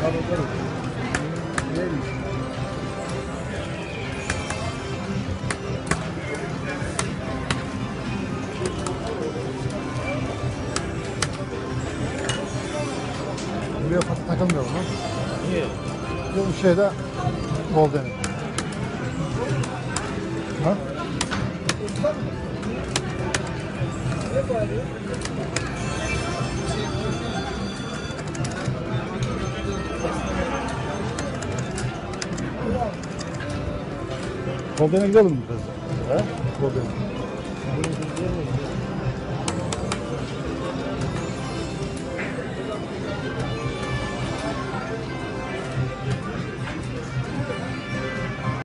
Buraya takılmıyor mu? Niye? Bu şeyde Golden'in. Ha? Golden'e gidelim mi kız? He? Golden'e.